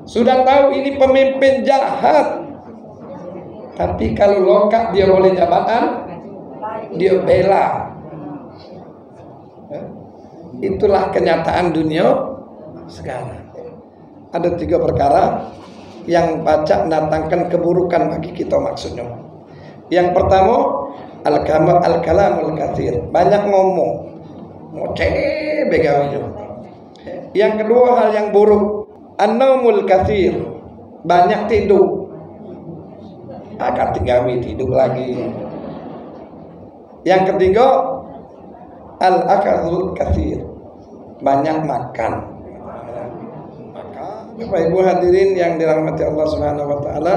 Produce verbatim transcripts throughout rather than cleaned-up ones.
sudah tahu ini pemimpin jahat, tapi kalau lokak dia boleh jabatan, dia bela. Itulah kenyataan dunia sekarang. Ada tiga perkara yang baca mendatangkan keburukan bagi kita maksudnya. Yang pertama, al-kalamul katsir, banyak ngomong, ngoceh begawinya. Yang kedua, hal yang buruk, an-naumul katsir, banyak tidur. Agak tigawi tidur lagi. Yang ketiga, al-akalul katsir, banyak makan. Maka Bapak Ibu hadirin yang dirahmati Allah Subhanahu wa taala,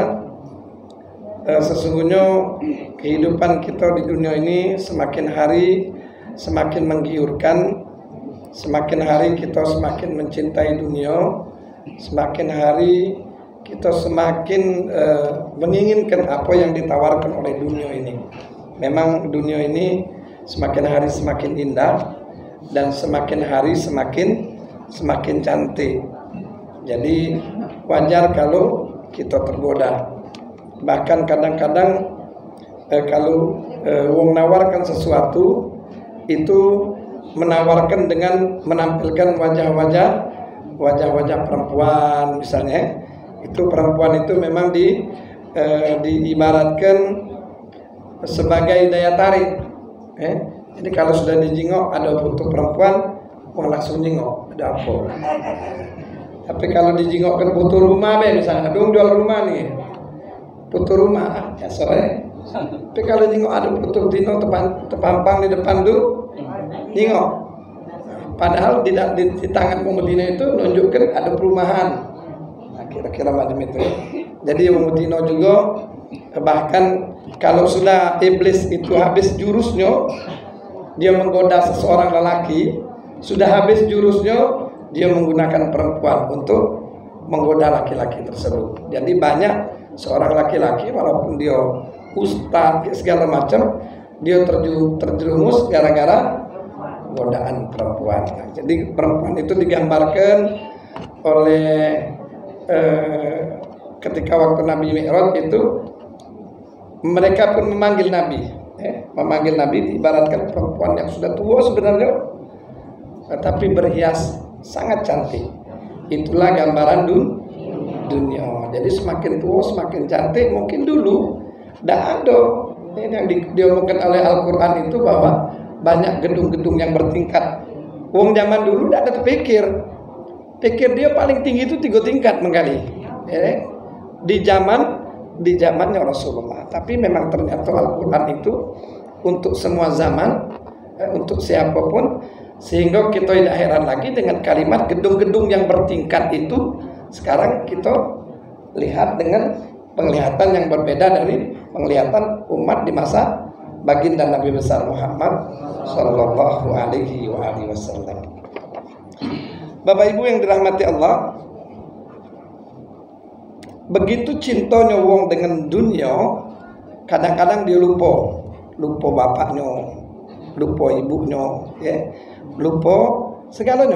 eh, sesungguhnya kehidupan kita di dunia ini semakin hari semakin menggiurkan, semakin hari kita semakin mencintai dunia, semakin hari kita semakin eh, menginginkan apa yang ditawarkan oleh dunia ini. Memang dunia ini semakin hari semakin indah dan semakin hari semakin semakin cantik. Jadi wajar kalau kita tergoda. Bahkan kadang-kadang eh, kalau eh, wong nawarkan sesuatu itu menawarkan dengan menampilkan wajah-wajah wajah-wajah perempuan misalnya. Itu perempuan itu memang di eh, diibaratkan sebagai daya tarik. Eh? Jadi kalau sudah dijingok ada foto perempuan, wah langsung jingok, ada apa? Tapi kalau dijingokkan foto rumah, be, misalnya, dong jual rumah nih, foto rumah, ya sore. Tapi kalau jingok ada foto dino tepan, terpampang di depan tuh, jingok. Padahal di, di, di tangan pemudino itu menunjukkan ada perumahan. Nah, kira-kira macam itu. Jadi pemudino juga bahkan kalau sudah iblis itu habis jurusnya, dia menggoda seseorang lelaki, sudah habis jurusnya, dia menggunakan perempuan untuk menggoda laki-laki tersebut. Jadi banyak seorang laki-laki walaupun dia ustaz segala macam, dia terjerumus gara-gara godaan perempuan. Jadi perempuan itu digambarkan oleh eh, ketika waktu Nabi Mi'raj itu mereka pun memanggil Nabi, eh, memanggil Nabi diibaratkan perempuan yang sudah tua sebenarnya, tetapi berhias sangat cantik. Itulah gambaran dun dunia. Jadi semakin tua semakin cantik. Mungkin dulu tidak ada ini yang di, diomongkan oleh Al-Quran itu bahwa banyak gedung-gedung yang bertingkat. Wong zaman dulu tidak ada terpikir, pikir dia paling tinggi itu tiga tingkat mengkali. Eh, di zaman di zamannya Rasulullah. Tapi memang ternyata Al-Quran itu untuk semua zaman, eh, untuk siapapun, sehingga kita tidak heran lagi dengan kalimat gedung-gedung yang bertingkat itu. Sekarang kita lihat dengan penglihatan yang berbeda dari penglihatan umat di masa baginda Nabi besar Muhammad Sallallahu Alaihi Wasallam. Bapak Ibu yang dirahmati Allah, begitu cintanya wong dengan dunia, kadang-kadang dia lupa, lupa bapaknya, lupa ibunya, ya, lupa segalanya,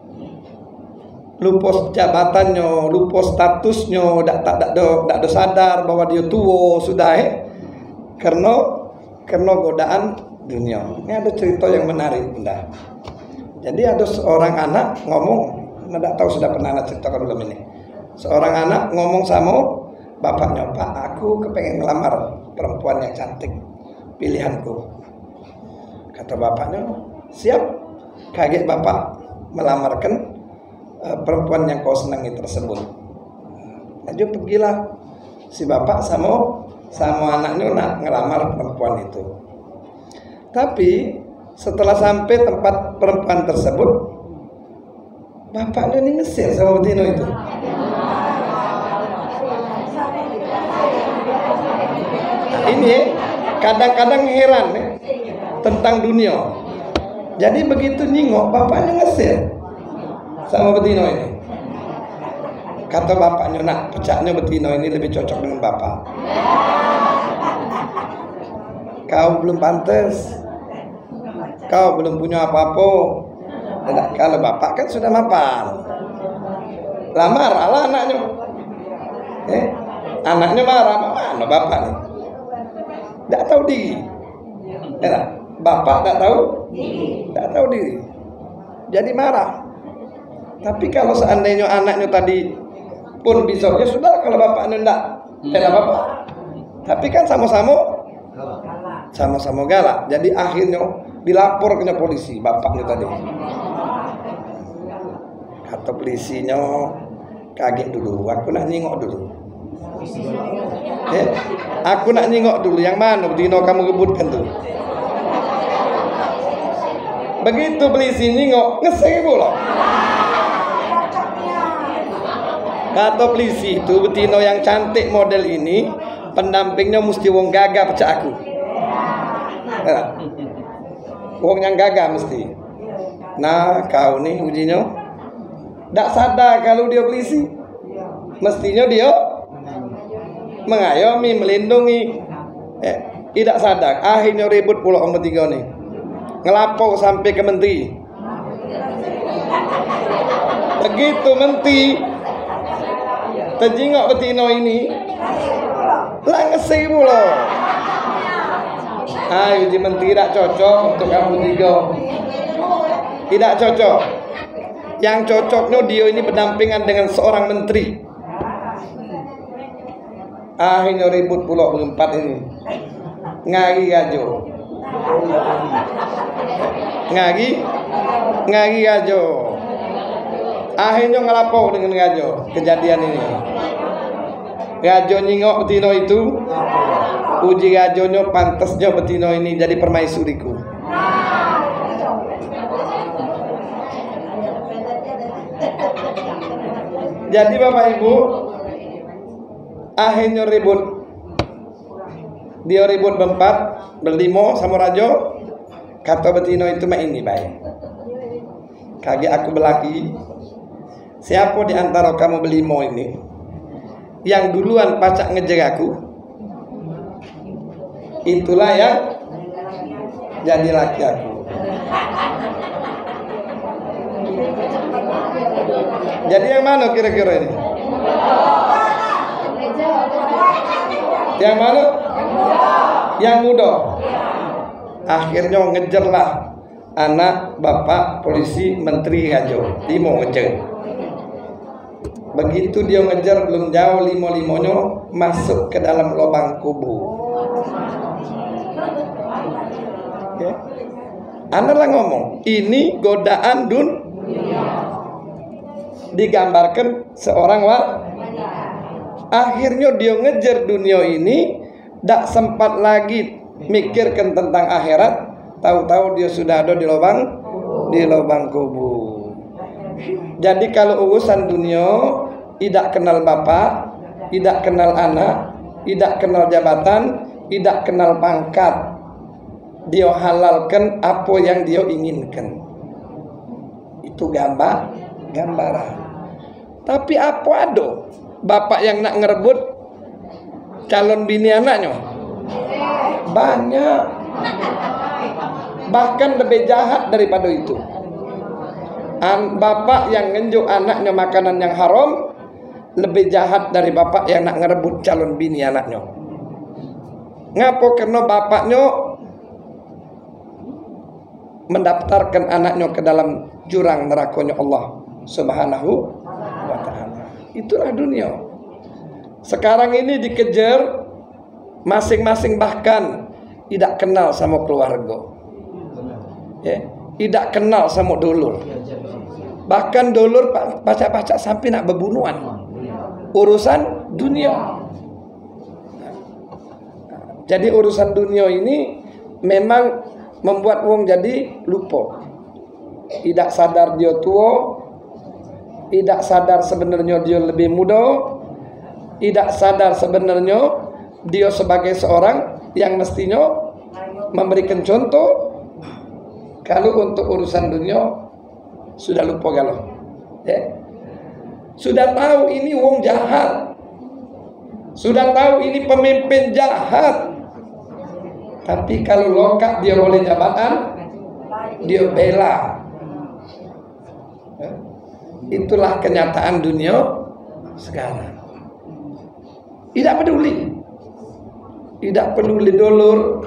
lupa jabatannya, lupa statusnya, tak tak tak tak ada sadar bahwa dia tua sudah, eh, karena karena godaan dunia. Ini ada cerita yang menarik, bunda. Jadi ada seorang anak ngomong, tidak tahu sudah pernah anak ceritakan belum ini. Seorang anak ngomong sama bapaknya, Pak, aku kepengen ngelamar perempuan yang cantik, pilihanku. Kata bapaknya, siap. Kaget bapak melamarkan uh, perempuan yang kau senangi tersebut. Aja pergilah si bapak sama sama anaknya nak ngelamar perempuan itu. Tapi setelah sampai tempat perempuan tersebut, bapaknya ini ngesir sama Betino itu. Ini kadang-kadang heran ya, tentang dunia. Jadi begitu nyingok, bapaknya ngesir sama Betino ini. Kata bapaknya, nak pecahnya Betino ini lebih cocok dengan bapak. Kau belum pantas, kau belum punya apa-apa. Kalau bapak kan sudah mapan. Lah marah lah anaknya. Eh, anaknya marah, mana bapak nih? Tidak tahu diri. Eh, bapak tidak tahu, tidak tahu diri. Jadi marah. Tapi kalau seandainya anaknya tadi pun bisa, ya sudah kalau bapaknya tidak, tidak apa-apa. Tapi kan sama-sama, sama-sama galak. Jadi akhirnya dilapor ke polisi bapaknya tadi. Kata polisinya, kaget dulu, aku nak nyingok dulu. Eh, aku nak nyingok dulu, yang mana Dino kamu rebutkan tuh? Begitu polisi nyingok, ngesek pula. Kata polisi itu, betino yang cantik model ini, pendampingnya mesti wong gagah pecah aku. Nah, wong yang gagah mesti. Nah, kau nih ujinya tidak sadar kalau dia polisi. Mestinya dia mengayomi, melindungi. Eh, tidak sadar. Akhirnya ribut pula orang bertiga nih. Ngelapor sampai ke menteri. Begitu menteri terjingok betino ini, lah ngesek pula. Ayo di menteri tidak cocok untuk kamu bertiga. Tidak cocok. Yang cocoknya dia ini berdampingan dengan seorang menteri. Akhirnya ribut pula berempat ini. Ngari aja. Ngari, ngari aja. Akhirnya ngelapor dengan Gajo kejadian ini. Gajo nyingok betino itu. Uji Gajonya pantasnya betino ini jadi permaisuriku. Jadi Bapak Ibu, akhirnya ribut. Dia ribut berempat, berlimo sama Rajo. Kata betino itu mah ini baik. Kaget aku belaki. Siapa di antara kamu berlimo ini yang duluan pacak ngejar aku? Itulah yang jadi laki aku. Jadi yang mana kira-kira ini? Yang mana? Yang muda. Akhirnya ngejarlah anak bapak polisi menteri Gajo. Dia mau ngejar. Begitu dia ngejar belum jauh limo-limonya masuk ke dalam lubang kubu. Ya. Anda lah ngomong, ini godaan dunia. Digambarkan seorang wanita. Akhirnya dia ngejar dunia ini, tak sempat lagi mikirkan tentang akhirat. Tahu-tahu dia sudah ada di lubang di lubang kubu. Jadi kalau urusan dunia, tidak kenal bapak, tidak kenal anak, tidak kenal jabatan, tidak kenal pangkat, dia halalkan apa yang dia inginkan. Itu gambar, gambaran. Tapi apa ada bapak yang nak ngerebut calon bini anaknya? Banyak. Bahkan lebih jahat daripada itu. An bapak yang ngenjuk anaknya makanan yang haram lebih jahat dari bapak yang nak ngerebut calon bini anaknya. Ngapa? Karena bapaknya mendaftarkan anaknya ke dalam jurang nerakanya Allah Subhanahu wa ta'ala. Itulah dunia. Sekarang ini dikejar masing-masing, bahkan tidak kenal sama keluarga. Ya, tidak kenal sama dulur. Bahkan dulur pacak-pacak sampai nak berbunuhan. Urusan dunia. Jadi urusan dunia ini memang membuat wong jadi lupa. Tidak sadar dia tua, tidak sadar sebenarnya dia lebih muda, tidak sadar sebenarnya dia sebagai seorang yang mestinya memberikan contoh. Kalau untuk urusan dunia sudah lupa galau, ya. Sudah tahu ini wong jahat, sudah tahu ini pemimpin jahat. Tapi kalau lokak dia boleh jabatan, dia bela. Itulah kenyataan dunia sekarang. Tidak peduli, tidak peduli dulur.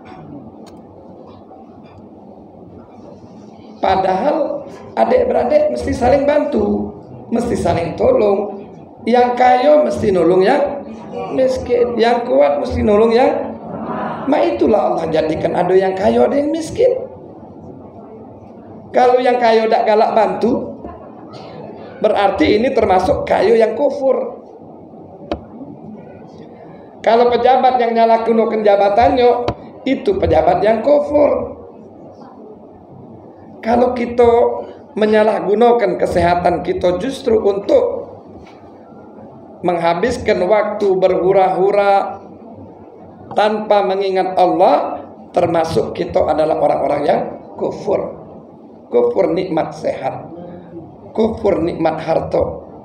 Padahal adik-beradik mesti saling bantu, mesti saling tolong. Yang kaya mesti nolong yang miskin, yang kuat mesti nolong yang. Nah itulah Allah jadikan ada yang kaya, ada yang miskin. Kalau yang kaya tidak galak bantu, berarti ini termasuk kaya yang kufur. Kalau pejabat yang nyalahgunakan jabatannya, itu pejabat yang kufur. Kalau kita menyalahgunakan kesehatan kita justru untuk menghabiskan waktu berhura-hura tanpa mengingat Allah, termasuk kita adalah orang-orang yang kufur. Kufur nikmat sehat, kufur nikmat harta.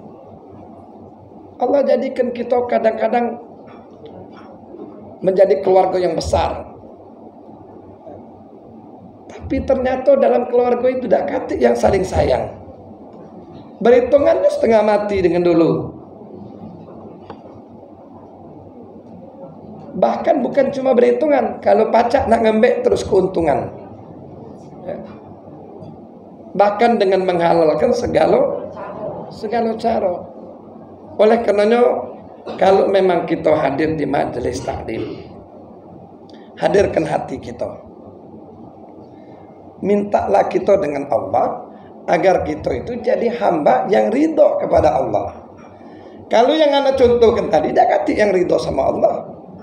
Allah jadikan kita kadang-kadang menjadi keluarga yang besar, tapi ternyata dalam keluarga itu tidak katik yang saling sayang. Berhitungannya setengah mati dengan dulu. Bahkan bukan cuma berhitungan, kalau pacak nak ngembek terus keuntungan. Bahkan dengan menghalalkan segala segala cara. Oleh karenanya, kalau memang kita hadir di majelis taklim, hadirkan hati kita. Mintalah kita dengan Allah agar kita itu jadi hamba yang ridho kepada Allah. Kalau yang anda contohkan tadi, tidak kati yang ridho sama Allah.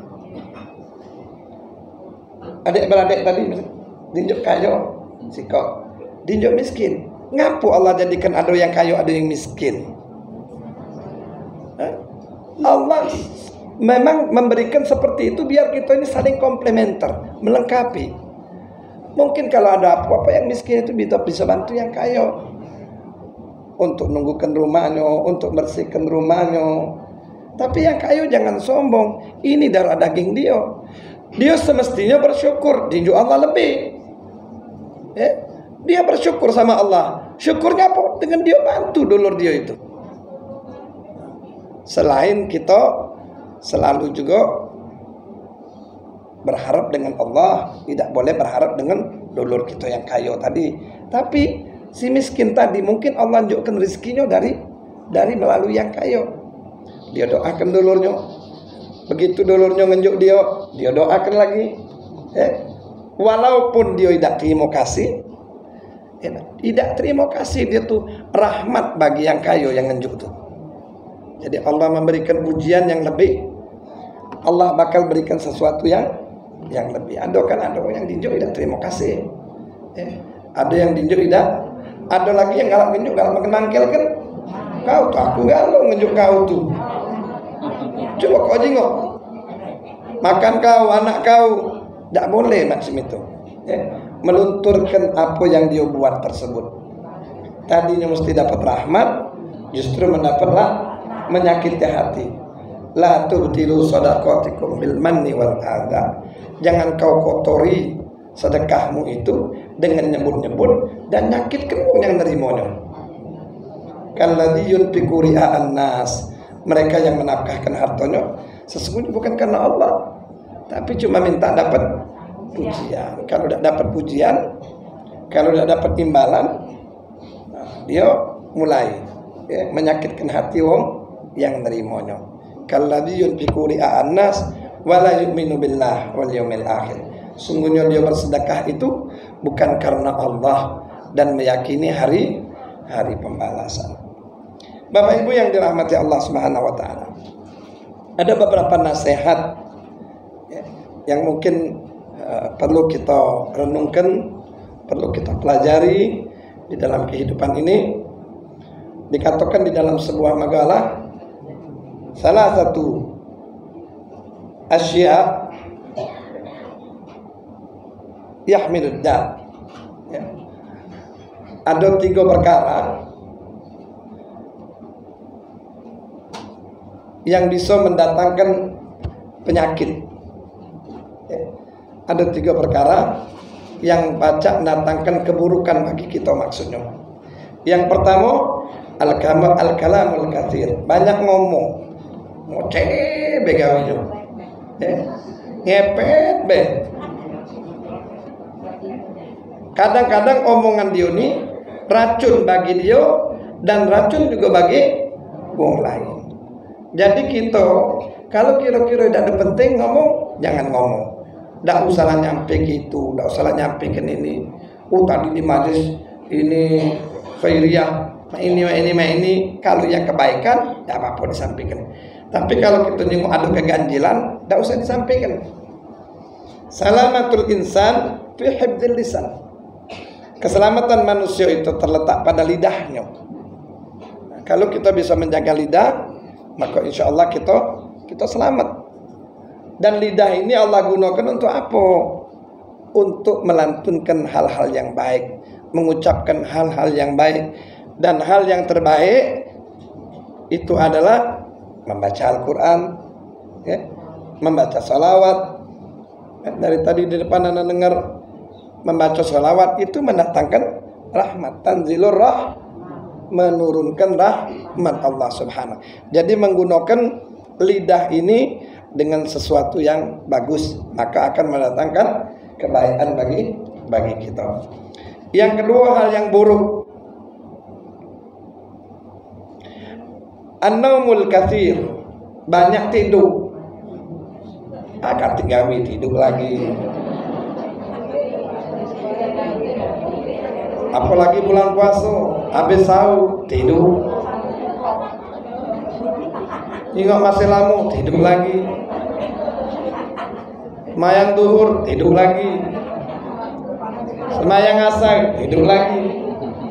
Adik-beradik tadi dinjuk kaya, sikok. Dinjuk miskin. Ngapu Allah jadikan ada yang kaya, ada yang miskin? Hah? Allah memang memberikan seperti itu biar kita ini saling komplementer, melengkapi. Mungkin kalau ada apa-apa yang miskin itu bisa bisa bantu yang kaya untuk nunggukan rumahnya, untuk bersihkan rumahnya. Tapi yang kaya jangan sombong. Ini darah daging dia. Dia semestinya bersyukur, dinjuk Allah lebih. Ya? Dia bersyukur sama Allah. Syukurnya apa? Dengan dia bantu dulur dia itu. Selain kita selalu juga berharap dengan Allah, tidak boleh berharap dengan dulur kita yang kaya tadi. Tapi si miskin tadi mungkin Allah tunjukkan rezekinya dari dari melalui yang kaya. Dia doakan dulurnya. Begitu dulurnya ngenjuk dia, dia doakan lagi. Eh, walaupun dia tidak terima kasih, eh, tidak terima kasih, dia tuh rahmat bagi yang kaya yang ngenjuk tuh. Jadi Allah memberikan pujian yang lebih. Allah bakal berikan sesuatu yang yang lebih. Ada kan ada yang dinjuk tidak terima kasih. Eh, ada yang dinjuk tidak. Ada lagi yang galak ngenjuk, galak makin mangkel kan. Kau tuh aku galak ngenjuk kau tuh. Coba kau jengok. Makan kau, anak kau. Tidak boleh macam itu. Eh, melunturkan apa yang dia buat tersebut. Tadinya mesti dapat rahmat, justru mendapatlah menyakiti hati. La tubtilu sadaqatikum bil manni wal adha. Jangan kau kotori sedekahmu itu dengan nyebut-nyebut dan nyakitkan yang nerimanya. Kalladzi yunfiqu ria'an nas. Mereka yang menafkahkan hartanya sesungguhnya bukan karena Allah, tapi cuma minta dapat pujian. Kalau tidak dapat pujian, kalau tidak dapat imbalan, nah, dia mulai ya, menyakitkan hati wong yang nerimanya. Kalladzi yunfiqu ria'an nas wa la yu'minu billah wal yawmil akhir. Sungguhnya dia bersedekah itu bukan karena Allah dan meyakini hari hari pembalasan. Bapak Ibu yang dirahmati Allah Subhanahu wa taala. Ada beberapa nasihat ya, yang mungkin uh, perlu kita renungkan, perlu kita pelajari di dalam kehidupan ini. Dikatakan di dalam sebuah makalah, salah satu asya yahmilud da. Ya. Ada tiga perkara yang bisa mendatangkan penyakit. Ya. Ada tiga perkara yang pacak mendatangkan keburukan bagi kita maksudnya. Yang pertama, Al-kalam al-kalamul katsir, banyak ngomong. Ngoceh begawinya. Eh, ngepet be. Kadang-kadang omongan dia ini racun bagi dia dan racun juga bagi wong lain. Jadi kita kalau kira-kira tidak ada penting ngomong, jangan ngomong. Tidak usah nyampe gitu, tidak usah nyampe ke ini. Oh tadi di majlis ini khairiyah, ini ini ini. Kalau yang kebaikan, tidak apa-apa disampaikan. Tapi kalau kita nyengok ada keganjilan, tidak usah disampaikan. Salamatul insan fi hifdzil lisan. Keselamatan manusia itu terletak pada lidahnya. Nah, kalau kita bisa menjaga lidah, maka insya Allah kita kita selamat. Dan lidah ini Allah gunakan untuk apa? Untuk melantunkan hal-hal yang baik, mengucapkan hal-hal yang baik. Dan hal yang terbaik itu adalah membaca Al-Quran, ya, membaca salawat. Dari tadi di depan anda dengar membaca salawat itu mendatangkan rahmat, tanzilur rah, menurunkan rahmat Allah Subhanahu. Jadi menggunakan lidah ini dengan sesuatu yang bagus, maka akan mendatangkan kebaikan bagi bagi kita. Yang kedua, hal yang buruk, an-naumul katsir, banyak tidur. Akan tinggawi tidur lagi. Apalagi bulan puasa, habis sahur tidur. Ingat masih lama tidur lagi. Semayang duhur tidur lagi. Semayang asar tidur lagi.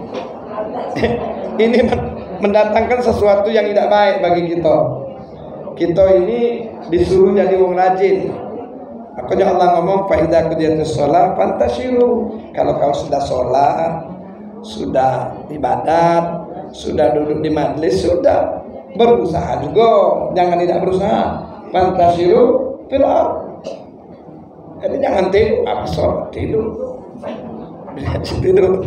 Ini mendatangkan sesuatu yang tidak baik bagi kita. Kita ini disuruh jadi wong rajin. Makanya Allah ngomong fa idza qudiyatus shalah fantashiru. Kalau kau sudah sholat, sudah ibadat, sudah duduk di majlis, sudah berusaha juga, jangan tidak berusaha. Fantashiru fil ardh. Jadi jangan tidur, habis sholat tidur. Tidur.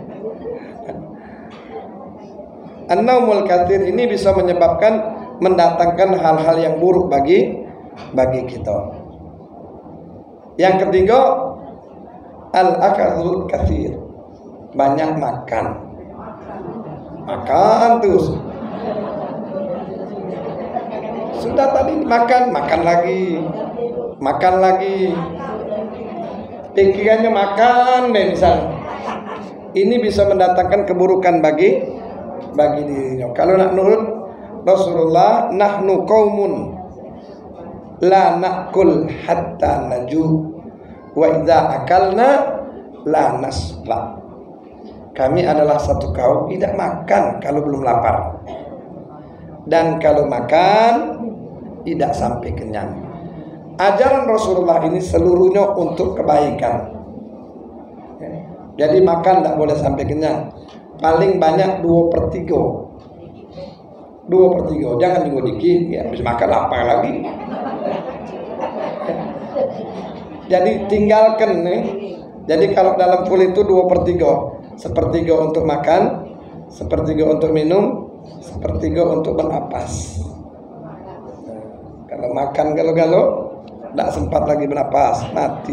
An-naumul katsir ini bisa menyebabkan mendatangkan hal-hal yang buruk bagi bagi kita. Yang ketiga, al-akalul katsir, banyak makan. Makan terus. Sudah tadi makan, makan lagi, makan lagi. Pikirannya makan deh misalnya. Ini bisa mendatangkan keburukan bagi bagi dirinya. Kalau nak nurut Rasulullah, nahnu qaumun la na'kul hatta naju wa idza akalna la nasla. Kami adalah satu kaum tidak makan kalau belum lapar, dan kalau makan tidak sampai kenyang. Ajaran Rasulullah ini seluruhnya untuk kebaikan. Jadi makan tidak boleh sampai kenyang. Paling banyak dua per tiga. Dua per tiga. Jangan juga dikit. Ya, habis makan lapar lagi. Jadi tinggalkan nih. Jadi kalau dalam full itu dua per tiga. Sepertiga untuk makan, sepertiga untuk minum, sepertiga untuk bernapas. Kalau makan galau-galau, tidak sempat lagi bernapas, mati.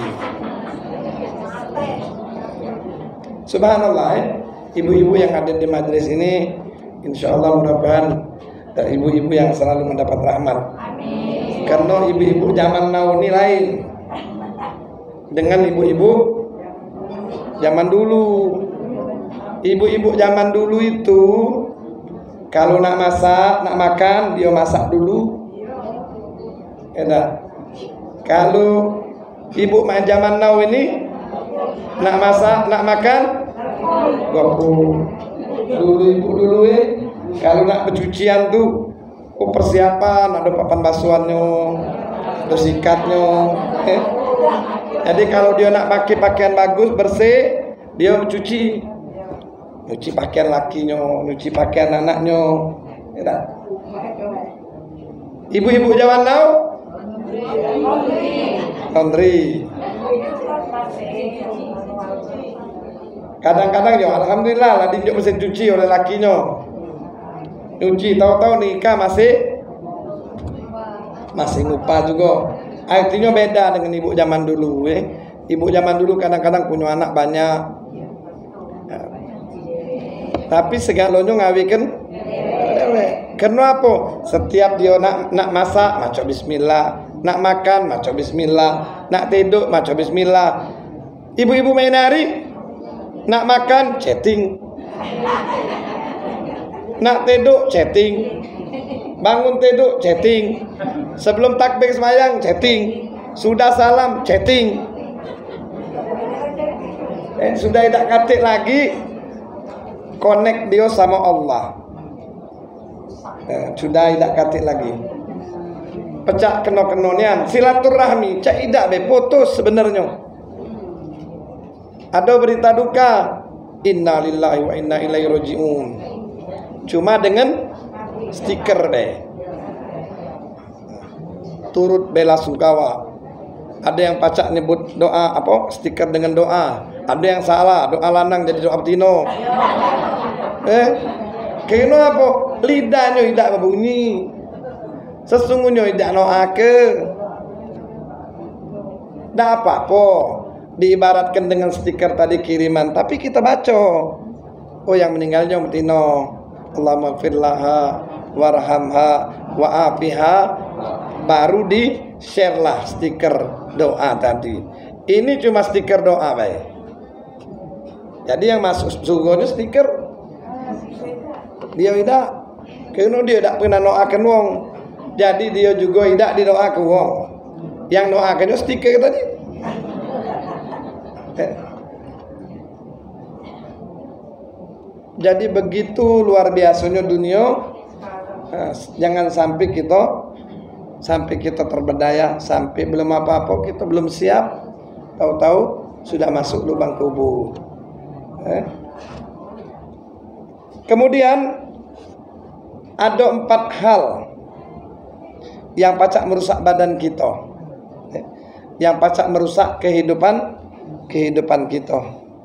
Subhanallah, eh? Ibu-ibu yang ada di majelis ini, insya Allah mudah-mudahan ibu-ibu yang selalu mendapat rahmat. Amin. Karena ibu-ibu zaman now ini lain dengan ibu-ibu zaman dulu. Ibu-ibu zaman dulu itu kalau nak masak, nak makan, dia masak dulu. Ya, kalau ibu zaman now ini nak masak, nak makan, goku. Dulu ibu dulu eh, kalau nak pencucian tuh, oh persiapan, ada papan basuhannya, ada sikatnya. Eh. Jadi kalau dia nak pakai pakaian bagus, bersih, dia cuci, cuci pakaian lakinya, cuci pakaian anaknya. Ya, ibu-ibu zaman now, laundry. Kadang-kadang ya alhamdulillah lah dia mesin cuci oleh lakinya. nyuci, tahu-tahu nikah masih masih ngupa juga. Artinya beda dengan ibu zaman dulu. Eh. Ibu zaman dulu kadang-kadang punya anak banyak. Nah, tapi segalanya ngawikan. Karena apa? Setiap dia nak nak masak, maca bismillah. Nak makan, maca bismillah. Nak tidur, maca bismillah. Ibu-ibu main hari, nak makan, chatting. Nak tidur, chatting. Bangun tidur, chatting. Sebelum takbir sembahyang, chatting. Sudah salam, chatting. Eh, sudah tidak katik lagi, connect dia sama Allah. Eh, sudah tidak katik lagi. Pecah keno-kenonian, silaturahmi, cak idak be putus sebenarnya. Ada berita duka, inna lillahi wa inna ilaihi rajiun. Cuma dengan stiker deh. Turut bela sungkawa. Ada yang pacak nyebut doa apa? Stiker dengan doa. Ada yang salah, doa lanang jadi doa betino. Eh, kena apa? Lidahnya tidak berbunyi. Sesungguhnya tidak noake. Tidak apa-apa. Diibaratkan dengan stiker tadi kiriman, tapi kita baca. Oh, yang meninggalnya betino. Allahumma firlaha warhamha wa'afiha. Baru di share lah stiker doa tadi. Ini cuma stiker doa, baik. Jadi yang masuk surganya stiker. Dia tidak, karena dia tidak pernah doakan wong. Jadi dia juga tidak didoakan wong. Yang doakannya stiker tadi. Eh. Jadi begitu luar biasanya dunia. Nah, jangan sampai kita sampai kita terberdaya, sampai belum apa-apa kita belum siap, tahu-tahu sudah masuk lubang kubur. Eh. Kemudian ada empat hal yang pacak merusak badan kita, eh. yang pacak merusak kehidupan kehidupan kita.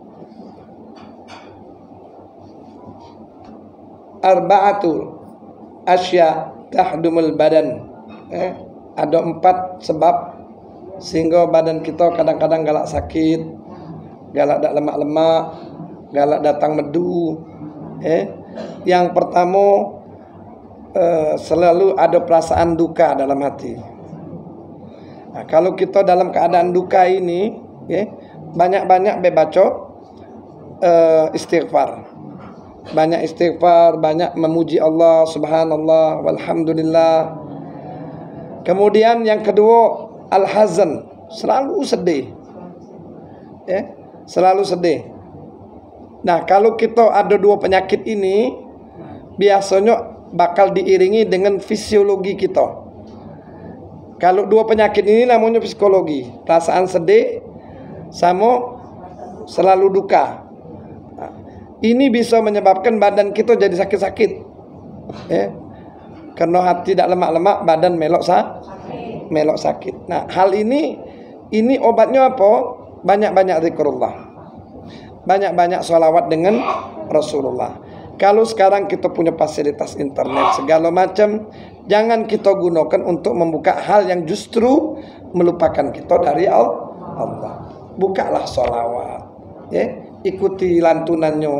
Arba'atu asya tahdumul badan. Eh, ada empat sebab sehingga badan kita kadang-kadang galak sakit, galak dak lemak-lemak, galak datang medu. Eh, yang pertama eh, selalu ada perasaan duka dalam hati. Nah, kalau kita dalam keadaan duka ini, eh, banyak-banyak bebaco eh, istighfar, banyak istighfar, banyak memuji Allah, subhanallah, walhamdulillah. Kemudian yang kedua, al-hazan, selalu sedih. Ya, selalu sedih. Nah, kalau kita ada dua penyakit ini, biasanya bakal diiringi dengan fisiologi kita. Kalau dua penyakit ini namanya psikologi, perasaan sedih sama selalu duka. Nah, ini bisa menyebabkan badan kita jadi sakit-sakit. Ya. Karena hati tidak lemak-lemak, badan melok sah, melok sakit. Nah, hal ini ini obatnya apa? Banyak-banyak zikrullah, banyak-banyak sholawat dengan Rasulullah. Kalau sekarang kita punya fasilitas internet segala macam, jangan kita gunakan untuk membuka hal yang justru melupakan kita dari Allah. Bukalah sholawat, ya, ikuti lantunannya,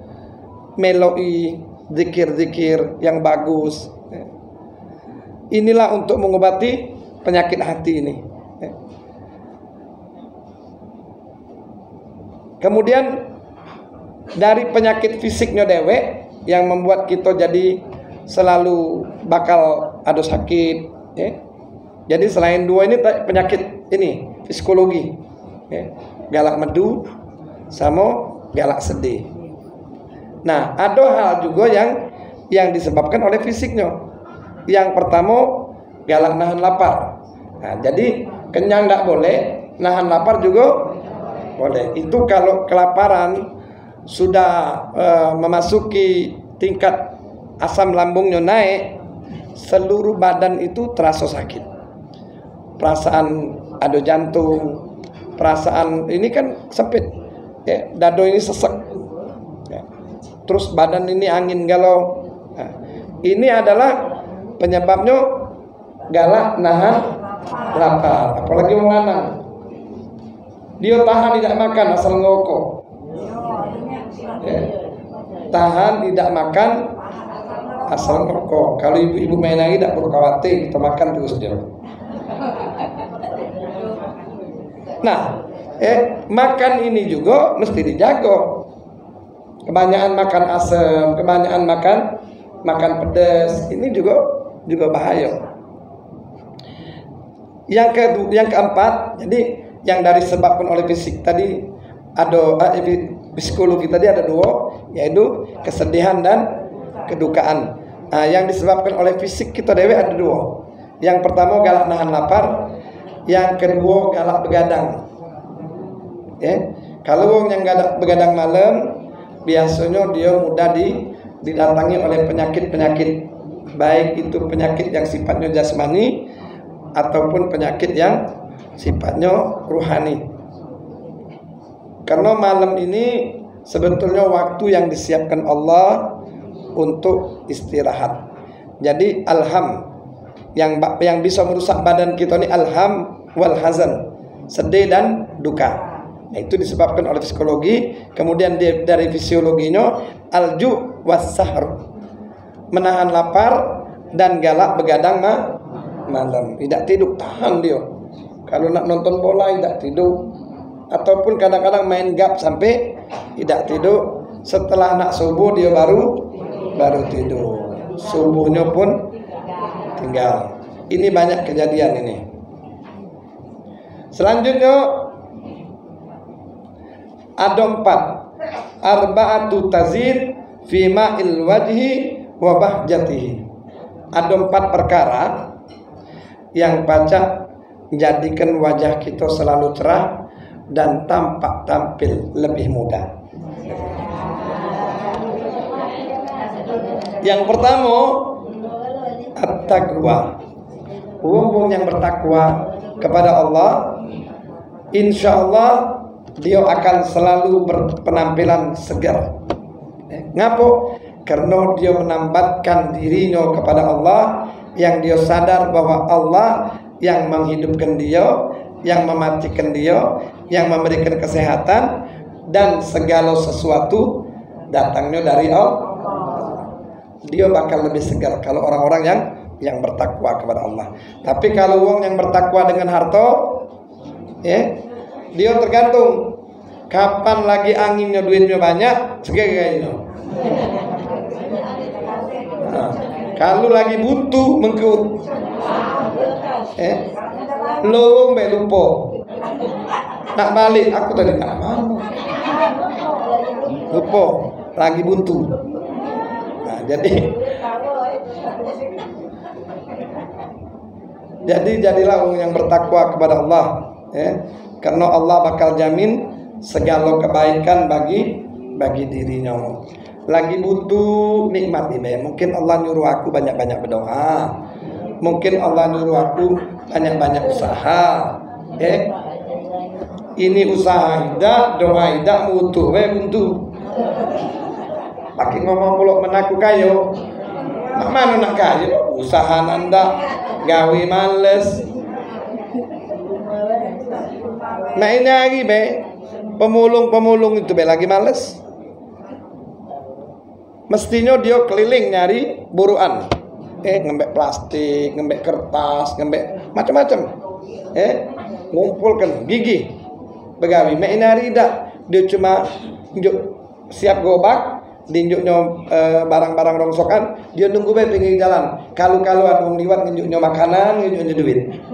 meloi zikir-zikir yang bagus. Inilah untuk mengobati penyakit hati ini. Kemudian dari penyakit fisiknya dewek yang membuat kita jadi selalu bakal ada sakit. Ya. Jadi selain dua ini penyakit ini psikologi, ya. Galak medu sama galak sedih. Nah, ada hal juga yang yang disebabkan oleh fisiknya. Yang pertama, galak nahan lapar. Nah, jadi kenyang tidak boleh, nahan lapar juga boleh. Itu kalau kelaparan sudah uh, memasuki tingkat asam lambungnya naik, seluruh badan itu terasa sakit. Perasaan ada jantung, perasaan ini kan sempit, ya, dado ini sesek, ya. Terus badan ini angin galau. Nah, Ini adalah penyebabnya galak nahan lapar. Apalagi orang lanang, dia tahan tidak makan asal ngokok. Ya. Tahan tidak makan asal ngokok. Kalau ibu-ibu main lagi tidak perlu khawatir, kita makan terus dia. Nah, eh, makan ini juga mesti dijaga. Kebanyakan makan asam, kebanyakan makan makan pedas, ini juga juga bahaya. Yang ke yang keempat, jadi yang dari sebabkan oleh fisik tadi ada eh, psikologi tadi ada dua, yaitu kesedihan dan kedukaan. Nah, yang disebabkan oleh fisik kita dewe ada dua. Yang pertama galak nahan lapar, yang kedua galak begadang. Ya, kalau yang galak begadang malam, biasanya dia mudah di, didatangi oleh penyakit-penyakit, baik itu penyakit yang sifatnya jasmani ataupun penyakit yang sifatnya ruhani. Karena malam ini sebetulnya waktu yang disiapkan Allah untuk istirahat. Jadi alham yang yang bisa merusak badan kita ini alham wal hazan, sedih dan duka. Nah, itu disebabkan oleh psikologi. Kemudian dia, dari fisiologinya alju was sahr, menahan lapar dan galak begadang ma malam, tidak tidur, tahan dia. Kalau nak nonton bola tidak tidur, ataupun kadang-kadang main gap sampai tidak tidur. Setelah nak subuh dia baru baru tidur, subuhnya pun tinggal. Ini banyak kejadian ini. Selanjutnya ada empat, arba'atu tazid fi ma'il wajhi wa bahjatihi. Ada empat perkara yang baca menjadikan wajah kita selalu cerah dan tampak tampil lebih muda. Yang pertama, at-taqwa. Wong yang bertakwa kepada Allah, insya Allah dia akan selalu berpenampilan segar. Ngapo? Karena dia menambatkan dirinya kepada Allah, yang dia sadar bahwa Allah yang menghidupkan dia, yang mematikan dia, yang memberikan kesehatan, dan segala sesuatu datangnya dari Allah. Dia bakal lebih segar kalau orang-orang yang yang bertakwa kepada Allah. Tapi kalau orang yang bertakwa dengan harta, ya, dia tergantung kapan lagi anginnya, duitnya banyak, segala-galanya. Nah, kalau lagi butuh mengkut, eh, lowong be lupa, nak balik aku tadi nak mana, lupa, lagi buntu. Nah, jadi, jadi jadilah orang yang bertakwa kepada Allah, eh, karena Allah bakal jamin segala kebaikan bagi bagi dirinya. Lagi butuh nikmat ini, mungkin Allah nyuruh aku banyak-banyak berdoa, mungkin Allah nyuruh aku banyak-banyak usaha. Eh, ini usaha tidak, doa tidak, mutu, eh buntu. Pakai ngomong pulak menaku kayo, mak mana nak kayo? Usaha nanda, gawe males. Nah ini lagi be, pemulung-pemulung itu be lagi males. Mestinya dia keliling nyari buruan, eh ngembek plastik, ngembek kertas, ngembek macam-macam, eh ngumpulkan gigi begawi. Mek ini hari dak, dia cuma njuk siap gobak, dinjuknya eh, barang-barang rongsokan, dia nunggu be pinggir jalan. Kalau-kalau ada orang liwat nunjuknya makanan, nunjuknya duit.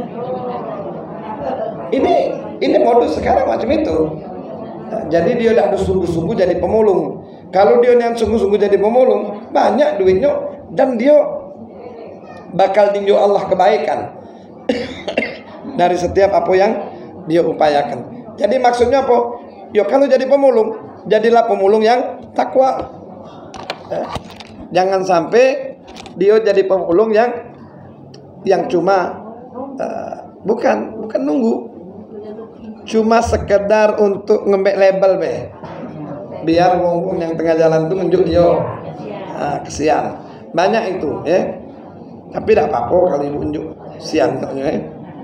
Ini ini modus sekarang macam itu. Nah, jadi dia tidak sungguh-sungguh jadi pemulung. Kalau dia yang sungguh-sungguh jadi pemulung, banyak duitnya dan dia bakal tinjau Allah kebaikan dari setiap apa yang dia upayakan. Jadi maksudnya apa? Yo kalau jadi pemulung, jadilah pemulung yang takwa. Eh, jangan sampai dia jadi pemulung yang yang cuma uh, bukan bukan nunggu, cuma sekedar untuk ngembek label be. Biar wong yang tengah jalan tuh nunjuk dia, nah, kesian. banyak itu ya. Tapi tidak apa-apa kalau ibu unjuk siang ya.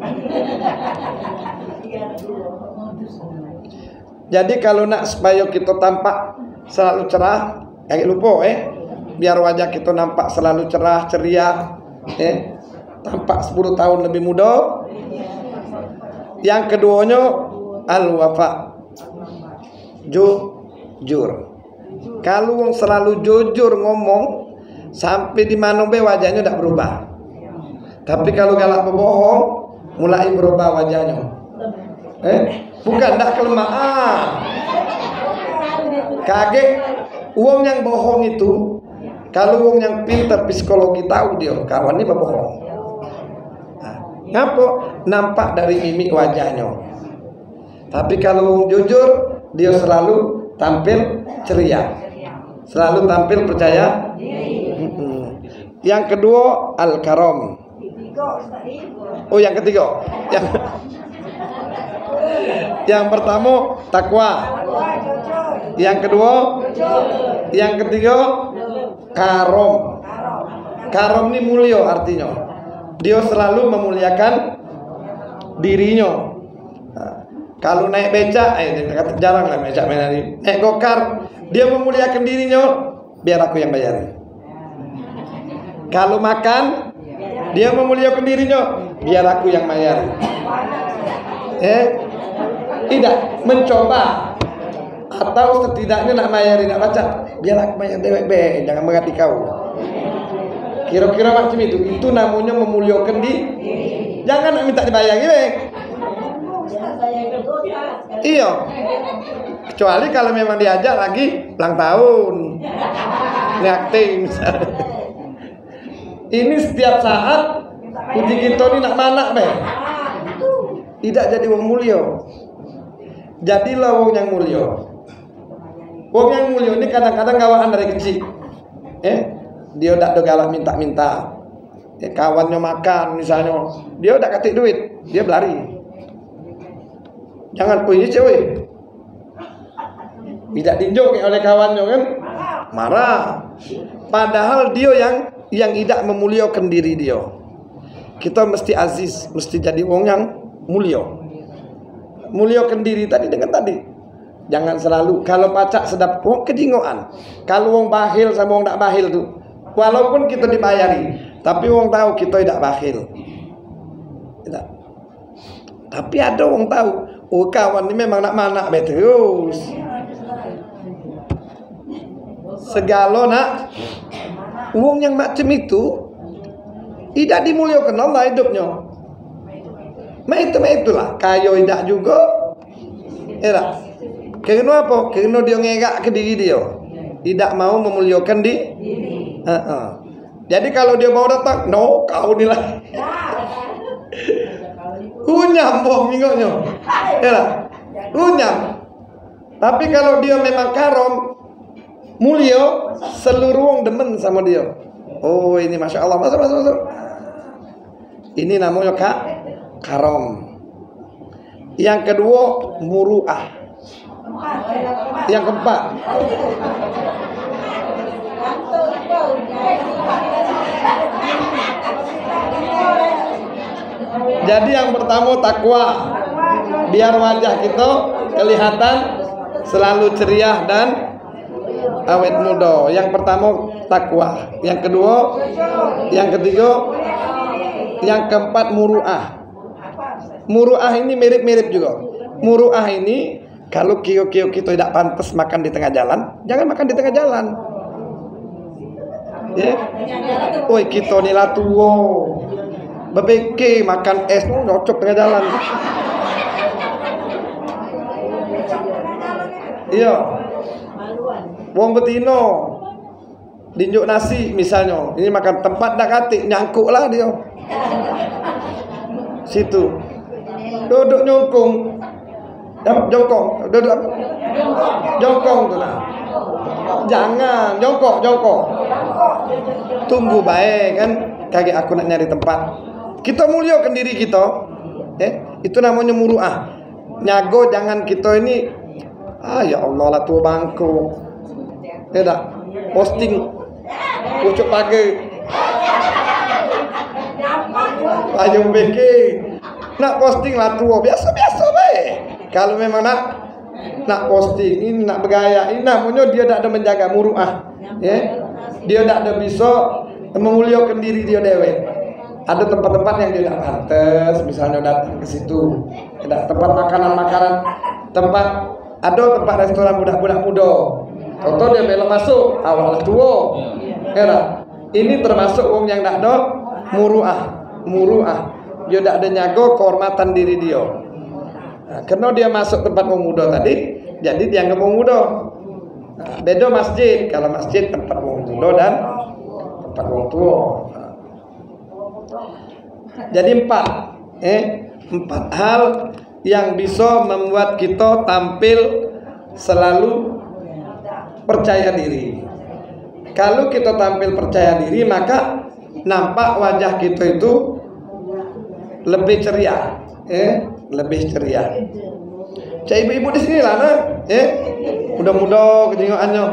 Jadi kalau nak supaya kita tampak selalu cerah, kayak lupa eh, biar wajah kita nampak selalu cerah, ceria, eh, tampak sepuluh tahun lebih muda. Yang keduanya al-wafa, jujur. Kalau wong selalu jujur ngomong, sampai di mana be wajahnya tidak berubah. Tapi kalau galak berbohong, mulai berubah wajahnya. Eh, bukan dak kelemahan. Kaget, uang yang bohong itu, kalau uang yang pintar psikologi tahu dia, kawan ini berbohong. Nah, ngapa? Nampak dari mimik wajahnya. Tapi kalau jujur, dia selalu tampil ceria, selalu tampil percaya. Hmm. Yang kedua al-karam. Oh, yang ketiga, yang yang pertama takwa, yang kedua, yang ketiga karom. Karom ini mulia artinya. Dia selalu memuliakan dirinya. Nah, kalau naik becak, eh jarang lah becak menari. Naik gokar, dia memuliakan dirinya. Biar aku yang bayar. Kalau makan, dia memuliakan dirinya. Biar aku yang bayar. Eh, tidak mencoba atau setidaknya nak bayarin nak baca, biar aku bayar dewek be, jangan mengerti kau. Kira-kira macam itu, itu namanya memuliakan diri. Jangan nak minta dibayar be. Iya. Kecuali kalau memang diajak lagi ulang tahun, ngakting. Ini setiap saat uji kita ini nak mana be. Tidak jadi wong mulia. Jadilah wong yang mulia. Wong yang mulia ini kadang-kadang gawaan dari kecil. Eh, dia udah galak minta-minta. Eh, kawannya makan misalnya, dia udah kasih duit, dia berlari. Jangan punya cewek. Tidak diinjok oleh kawannya kan, marah. Padahal dia yang yang tidak memuliakan diri dia. Kita mesti aziz, mesti jadi wong yang mulia. Muliakan diri tadi dengan tadi. Jangan selalu kalau pacak sedap wong kejingoan. Kalau wong bahil sama wong tak bahil tuh, walaupun kita dibayari, tapi wong tahu kita tidak bahil. Tidak. Tapi ada wong tahu, oh kawan ini memang nak mana betul. Segala nak wong yang macam itu tidak dimuliakan Allah hidupnya. Ma itu ma itulah kayo tidak juga. Ya. Karena apa? Karena dia ngegak ke diri dia. Tidak mau memuliakan di. Uh -uh. Jadi kalau dia mau datang, no kau nilai. Unyam boh minggunya. Ya. Unyam. Tapi kalau dia memang karom, mulia, seluruh orang demen sama dia. Oh ini masya Allah, masuk masuk masuk. Ini namanya kak karom. Yang kedua muruah. Yang keempat jadi yang pertama takwa, biar wajah kita kelihatan selalu ceria dan awet muda. Yang pertama takwa, yang kedua, yang ketiga, yang keempat muruah. Muruah ini mirip-mirip juga. Muruah ini kalau kio-kio kita tidak pantas makan di tengah jalan, jangan makan di tengah jalan. Ya, oi kita nila tua, bebeke makan es nyocok tengah jalan. Iya. Wong betino dinjuk nasi misalnya, ini makan tempat dak katik nyangkuk lah dia. Situ. Duduk nyongkong. Jongkong, duduk. Jongkong tu lah. Jangan jongkok, jongkok. Tunggu baik kan, kaget aku nak nyari tempat. Kita muliakan diri kita. Eh, itu namanya muruah. Nyago jangan kita ini ah ya Allah lah tua bangku. Ya tak? Posting pucuk pagi. Payung beki. Nak posting lah tua biasa-biasa baik. Kalau memang nak nak posting ini nak bergaya ini namanya dia tak ada menjaga muruah, ya. Dia tak ada bisa memuliakan diri dia dewe. Ada tempat-tempat yang dia tak pantas, misalnya datang ke situ. Ada tempat makanan-makanan, tempat ada tempat restoran budak-budak muda. Contoh dia belok masuk, awal tua. Era ini termasuk wong yang tak ada muruah, muruah. Dia tak ada nyago kehormatan diri dia. Nah, karena dia masuk tempat wong muda tadi, jadi dia nggak wong muda. Nah, beda masjid, kalau masjid tempat wong muda dan tempat wong tua. Nah. Jadi empat, eh, empat hal yang bisa membuat kita tampil selalu percaya diri. Kalau kita tampil percaya diri, maka nampak wajah kita itu lebih ceria, eh, lebih ceria. Cak ibu-ibu di sini lah, nah, eh, muda-muda kejengokannya,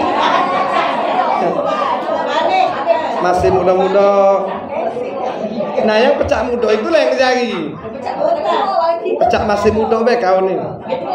masih muda-muda. Nah, yang pecah muda itu lah yang dicari. Pecah masih muda be kau nih.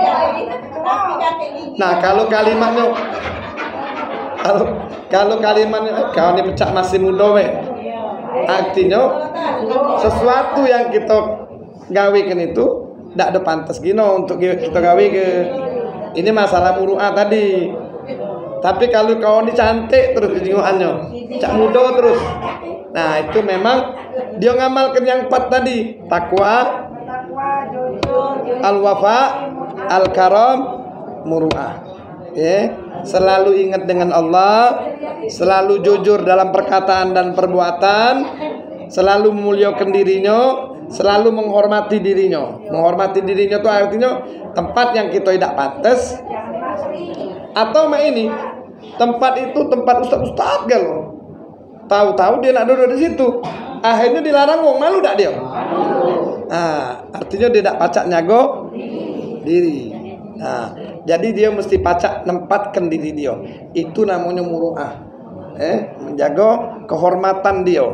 Nah, kalau kalimatnya, kalau kalau kalimatnya kau nih pecah masih muda be, artinya sesuatu yang kita gawekan itu tidak ada pantas gino untuk kita gawe ke. Ini masalah muru'ah tadi. Tapi kalau kau ini cantik terus kejengokannya, cak muda terus. Nah, itu memang dia ngamalkan yang empat tadi. Takwa, al-wafa, al-karam, muru'ah. Ya, selalu ingat dengan Allah, selalu jujur dalam perkataan dan perbuatan, selalu memuliakan dirinya, selalu menghormati dirinya. Menghormati dirinya itu artinya tempat yang kita tidak pantas. Atau mah ini tempat itu tempat ustaz-ustaz galau. Tahu-tahu dia nak duduk di situ, akhirnya dilarang, wong malu tak dia? Nah, artinya dia tidak pacak nyago diri. Nah, jadi dia mesti pacak nempatkan diri dia. Itu namanya muru'ah, eh, menjaga kehormatan dia.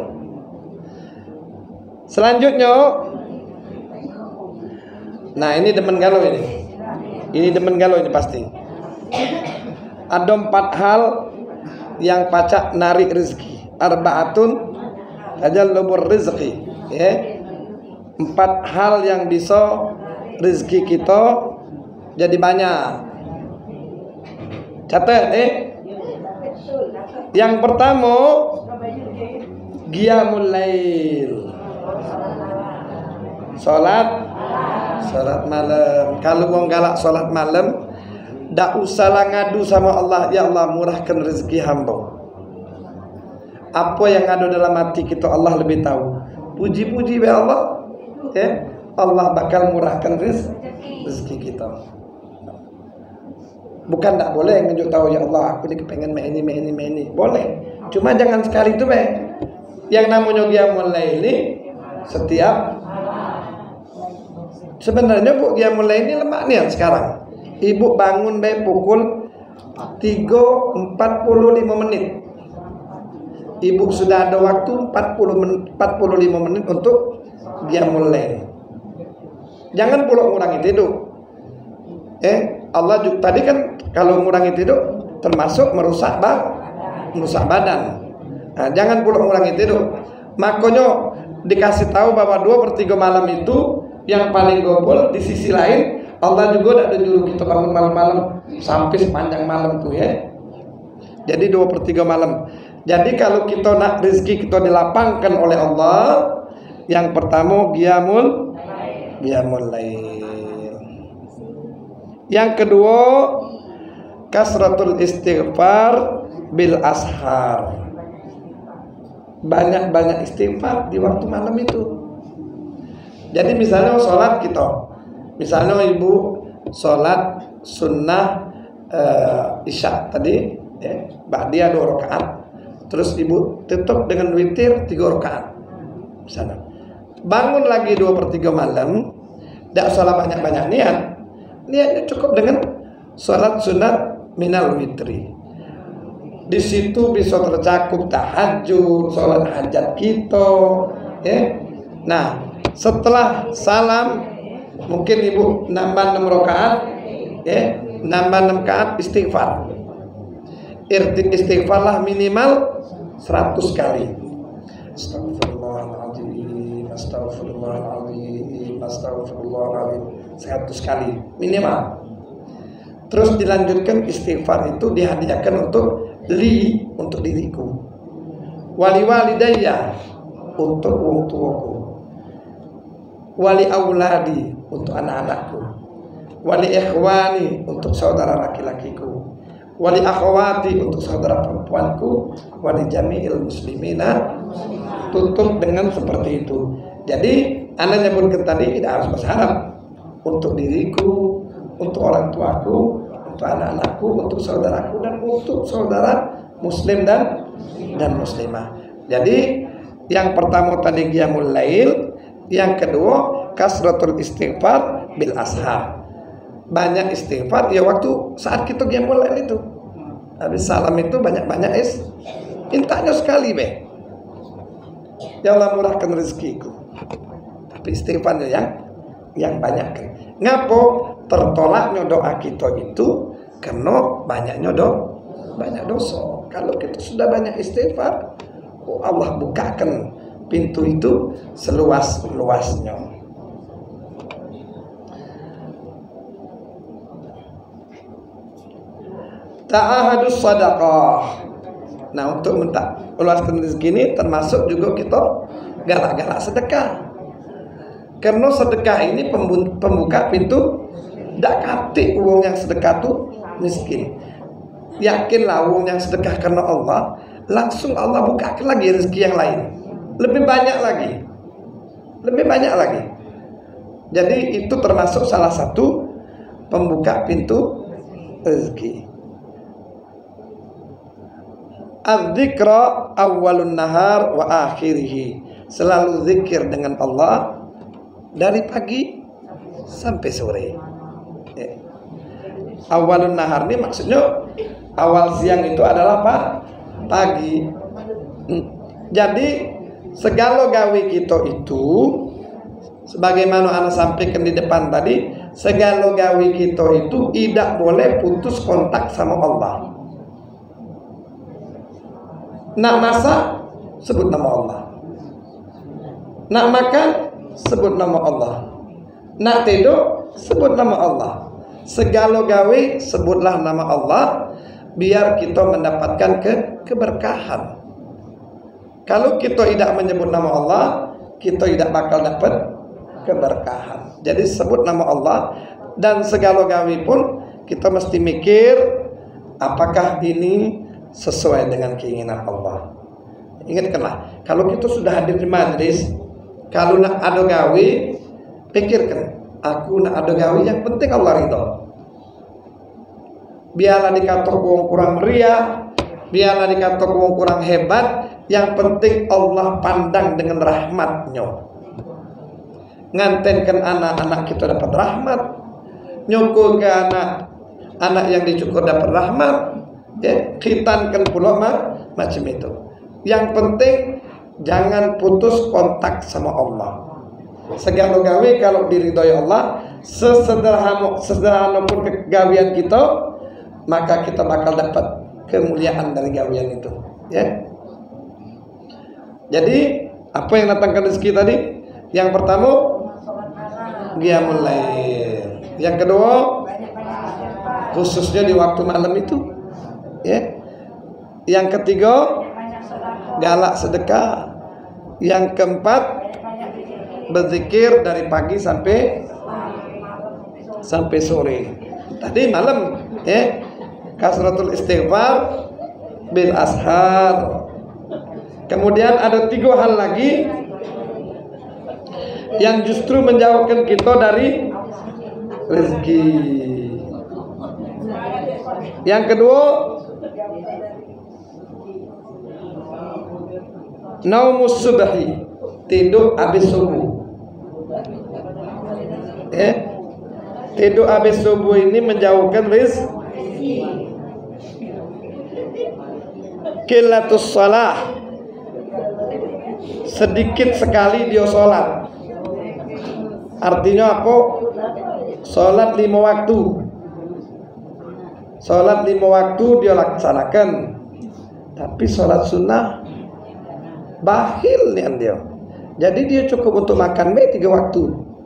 Selanjutnya, nah ini demen galau ini, ini demen galau ini pasti. Ada empat hal yang pacak narik rezeki. Arba'atun tajallubur rizqi, ya. Empat hal yang bisa rezeki kita jadi banyak. Catat, eh. Yang pertama, qiyamul lail. Salat salat malam. Kalau wong galak salat malam, ndak usahlah ngadu sama Allah, ya Allah murahkan rezeki hamba. Apa yang ada dalam hati kita Allah lebih tahu. Puji-puji be Allah, ya. Allah bakal murahkan rezeki rezeki kita. Bukan tak boleh nunjuk tahu, ya Allah aku ni kepengen main ini main ini main ini. Boleh. Cuma jangan sekali itu be. Yang namanya qiyamul lail ini setiap. Sebenarnya bu qiyamul lail ini lemak niat sekarang. Ibu bangun be pukul tiga empat puluh lima menit. Ibu sudah ada waktu empat puluh menit, empat puluh lima menit untuk qiyamul lail. Jangan pula ngurangi tidur. Eh, Allah juga tadi kan kalau ngurangi tidur termasuk merusak bah, merusak badan. Nah, jangan pula ngurangi tidur. Makanya dikasih tahu bahwa dua per tiga malam itu yang paling gobol. Di sisi lain Allah juga tidak ada nyuruh kita bangun malam-malam sampai sepanjang malam tuh, ya. Jadi dua per tiga malam. Jadi kalau kita nak rezeki kita dilapangkan oleh Allah, yang pertama qiyamul qiyamul lail. Yang kedua kasratul istighfar bil ashar. Banyak-banyak istighfar di waktu malam itu. Jadi misalnya sholat kita, misalnya ibu sholat sunnah uh, isya tadi, ya, ba'diyah dua rakaat. Terus ibu tutup dengan witir tiga rakaat. Misalnya bangun lagi dua per tiga malam, tidak usah banyak-banyak niat. Niatnya cukup dengan sholat sunat minal witri. Di situ bisa tercakup tahajud, sholat hajat kita, ya. Nah, setelah salam mungkin ibu nambah enam rakaat, ya, nambah enam rakaat istighfar. Istighfarlah minimal seratus kali. Astagfirullahaladzim, astagfirullahaladzim, astagfirullahaladzim, seratus kali minimal. Terus dilanjutkan istighfar itu dihadiahkan untuk li, untuk diriku, wali walidayya, untuk wong tuaku, wali auladi, untuk anak-anakku, wali ikhwani, untuk saudara laki-lakiku, wali akhwati, untuk saudara perempuanku, wali jami'il muslimina. Tutup dengan seperti itu. Jadi anak nyebutkan tadi tidak harus berharap, untuk diriku, untuk orang tuaku, untuk anak-anakku, untuk saudaraku, dan untuk saudara muslim dan dan muslimah. Jadi yang pertama tadi qiyamul lail, yang kedua kasratul istighfar bil ashar. Banyak istighfar ya waktu saat kita qiyamul lail itu. Habis salam itu banyak-banyak is mintanya sekali be. Ya Allah murahkan rezekiku. Tapi istighfarnya yang yang banyak. Ngapo tertolaknya doa kita itu karena banyaknya do banyak dosa. Kalau kita sudah banyak istighfar, oh Allah bukakan pintu itu seluas-luasnya. Ta'ahadus sadaqah. Nah, untuk minta luaskan rezeki ini termasuk juga kita galak-galak sedekah. Karena sedekah ini pembuka pintu dak kate uang yang sedekah tuh miskin. Yakinlah uang yang sedekah karena Allah, langsung Allah bukakan lagi rezeki yang lain, lebih banyak lagi, lebih banyak lagi. Jadi itu termasuk salah satu pembuka pintu rezeki. Az-zikra awwalun nahar wa akhirih. Selalu zikir dengan Allah dari pagi sampai sore. Ya. Awalun nahar ini maksudnya awal siang itu adalah apa? Pagi. Hmm. Jadi segala gawe kita itu, sebagaimana anak sampaikan di depan tadi, segala gawe kita itu tidak boleh putus kontak sama Allah. Nak masak, sebut nama Allah. Nak makan, sebut nama Allah. Nak tidur, sebut nama Allah. Segala gawe, sebutlah nama Allah, biar kita mendapatkan ke keberkahan. Kalau kita tidak menyebut nama Allah, kita tidak bakal dapat keberkahan. Jadi sebut nama Allah, dan segala gawe pun kita mesti mikir apakah ini sesuai dengan keinginan Allah. Ingatkanlah, kalau kita sudah hadir di majlis, kalau nak ada gawe, pikirkan, aku nak ada gawe yang penting Allah ridho. Biarlah dikata wong kurang meriah, biarlah dikata wong kurang hebat, yang penting Allah pandang dengan rahmatnya. Ngantenkan anak-anak kita dapat rahmat, nyukur ke anak anak yang dicukur dapat rahmat, ya, khitankan pula macam itu. Yang penting jangan putus kontak sama Allah. Segala gawe kalau diridhoi Allah, sesederhana sesederhana pun kegawian kita, maka kita bakal dapat kemuliaan dari gawian itu, ya. Jadi apa yang datangkan rezeki tadi? Yang pertama qiyamul lail. Yang kedua khususnya di waktu malam itu, ya. Yang ketiga galak sedekah. Yang keempat berzikir dari pagi sampai sampai sore. Tadi malam, ya, kasratul istighfar bil ashar. Kemudian ada tiga hal lagi yang justru menjauhkan kita dari rezeki. Yang kedua, naumus subhi, tidur habis subuh. Eh, tidur habis subuh ini menjauhkan rezeki. qillatus shalah, sedikit sekali dia sholat. Artinya apa? Sholat lima waktu. Sholat lima waktu dia laksanakan, tapi sholat sunnah bakhil nih dia. Jadi dia cukup untuk makan mie tiga waktu,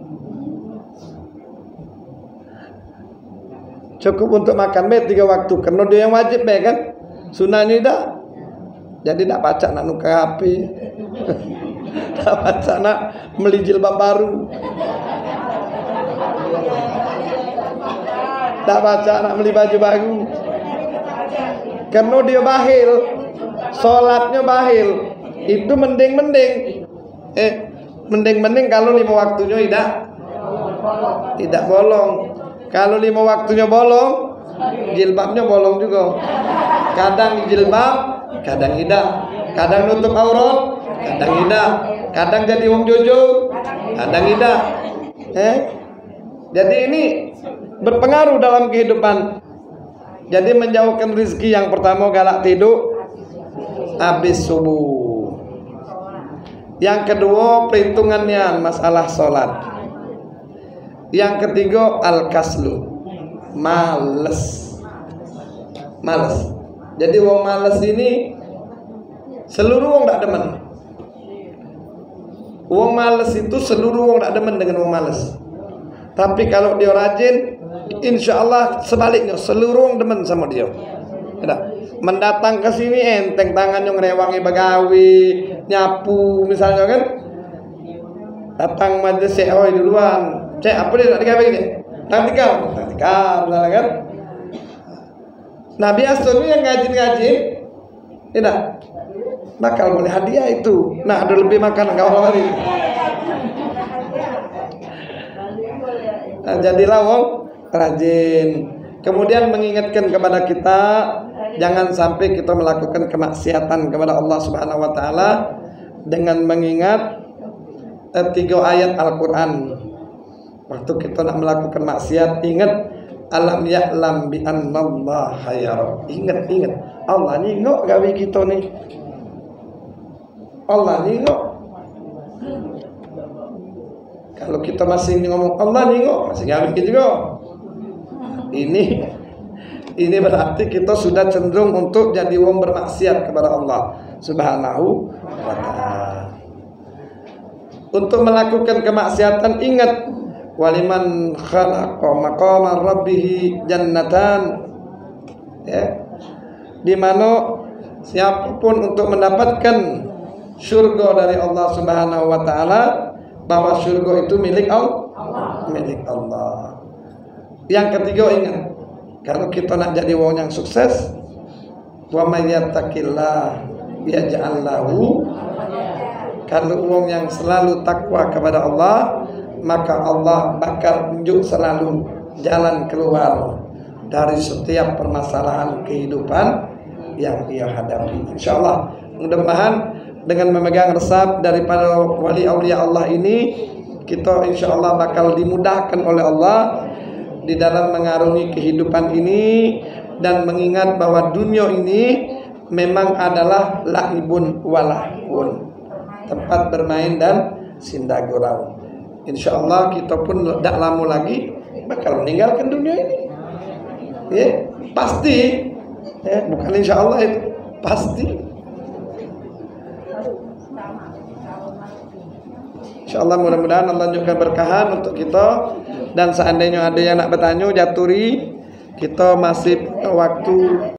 cukup untuk makan mie tiga waktu. Karena dia yang wajib mie kan, sunnahnya tidak. Jadi tidak baca nak nuka H P, tidak baca nak beli jilbab baru, tidak baca nak beli baju baru. Karena dia bakhil, sholatnya bakhil. Itu mending-mending Eh mending-mending kalau lima waktunya tidak Tidak bolong. Kalau lima waktunya bolong, jilbabnya bolong juga. Kadang jilbab, kadang tidak. Kadang nutup aurat, kadang tidak. Kadang jadi wong jojo, kadang tidak. Eh Jadi ini berpengaruh dalam kehidupan. Jadi menjauhkan rezeki, yang pertama galak tidur habis subuh. Yang kedua perhitungannya masalah sholat. Yang ketiga al-kaslu, males. Males. Jadi wong males ini seluruh wong tak demen. Wong males itu seluruh wong tak demen dengan wong males. Tapi kalau dia rajin, insya Allah sebaliknya seluruh wong demen sama dia. Tidak. Mendatang ke sini enteng tangannya ngerewangi begawi, nyapu misalnya kan. Datang majelis cek oi duluan. Cek apa dia nak digawe ini? Taktikal, taktikal kan. Nah biasanya yang ngaji-ngaji tidak bakal boleh hadiah itu. Nah ada lebih makan kau hari. Nah, jadilah wong rajin. Kemudian mengingatkan kepada kita, jangan sampai kita melakukan kemaksiatan kepada Allah Subhanahu wa taala dengan mengingat eh, tiga ayat Al-Qur'an. Waktu kita nak melakukan maksiat, ingat alam ya'lam bi annallaha yara. Ingat, ingat. Allah nengok gawe kita nih. Allah nengok. Kalau kita masih ngomong Allah nengok, masih gawe kita juga. Ini Ini berarti kita sudah cenderung untuk jadi wong bermaksiat kepada Allah Subhanahu wa ta'ala. Untuk melakukan kemaksiatan, ingat waliman khalaqa maqama rabbih jannatan. Ya. Di mana siapapun untuk mendapatkan surga dari Allah Subhanahu wa ta'ala, bahwa surga itu milik Allah, milik Allah. Yang ketiga, ingat, kalau kita nak jadi wong yang sukses, wa may yattaqillah yaj'al lahu, kalau wong yang selalu takwa kepada Allah, maka Allah bakal tunjuk selalu jalan keluar dari setiap permasalahan kehidupan yang ia hadapi. Insyaallah, mudah-mudahan dengan memegang resep daripada wali aulia Allah ini, kita insyaallah bakal dimudahkan oleh Allah di dalam mengarungi kehidupan ini, dan mengingat bahwa dunia ini memang adalah laibun walahun, tempat bermain dan sinda gurau. Insyaallah kita pun tidak lama lagi bakal meninggalkan dunia ini. Ya, pasti. Ya, bukan insyaallah, itu pasti. Insyaallah mudah-mudahan Allah juga berkahan untuk kita. Dan seandainya ada yang nak bertanya, jaturi, kita masih waktu